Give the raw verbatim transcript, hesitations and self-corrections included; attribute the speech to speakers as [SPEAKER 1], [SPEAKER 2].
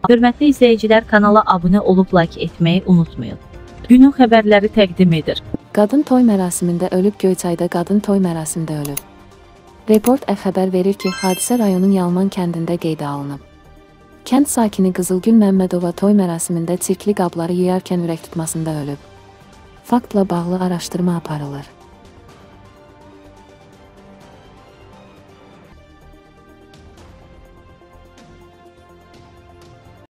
[SPEAKER 1] Hörmətli izləyicilər, kanala abunə olub like etməyi unutmayın. Günün xəbərləri təqdim edir.
[SPEAKER 2] Qadın toy mərasimində ölüb. Göyçayda qadın toy mərasimində ölüb. Report F xəbər verir ki, hadisə rayonun Yalman kəndində qeydə alınıb. Kənd sakini Qızılgül Məmmədova toy mərasimində çirkli qabları yeyərkən ürək tutmasında ölüb. Faktla bağlı araşdırma aparılır.